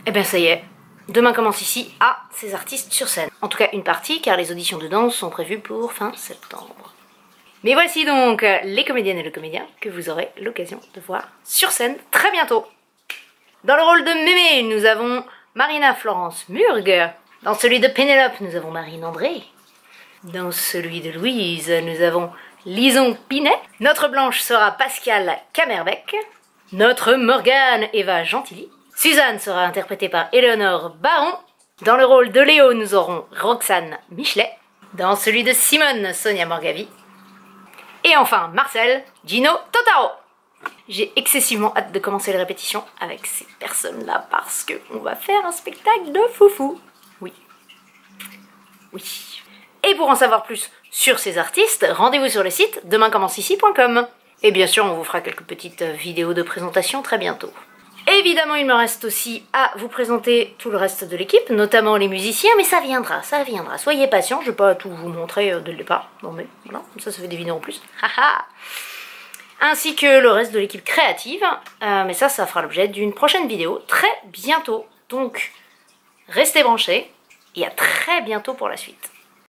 Eh bien ça y est, demain commence ici à ces artistes sur scène. En tout cas une partie, car les auditions de danse sont prévues pour fin septembre. Mais voici donc les comédiennes et le comédien que vous aurez l'occasion de voir sur scène très bientôt. Dans le rôle de Mémé, nous avons Marina Florence Murg. Dans celui de Pénélope, nous avons Marine André. Dans celui de Louise, nous avons Lison Pinet. Notre Blanche sera Pascale Camerbec. Notre Morgane, Eva Gentilly. Suzanne sera interprétée par Éléonore Baron. Dans le rôle de Léo, nous aurons Roxane Michelet. Dans celui de Simone, Sonia Morgavi. Et enfin, Marcel, Gino Totaro. J'ai excessivement hâte de commencer les répétitions avec ces personnes-là parce qu'on va faire un spectacle de foufou. Oui. Oui. Et pour en savoir plus sur ces artistes, rendez-vous sur le site demaincommence-ici.com. Et bien sûr, on vous fera quelques petites vidéos de présentation très bientôt. Évidemment, il me reste aussi à vous présenter tout le reste de l'équipe, notamment les musiciens, mais ça viendra, ça viendra. Soyez patients, je ne vais pas tout vous montrer dès le départ. Non mais voilà, comme ça fait des vidéos en plus. Haha. Ainsi que le reste de l'équipe créative, mais ça fera l'objet d'une prochaine vidéo très bientôt. Donc, restez branchés et à très bientôt pour la suite.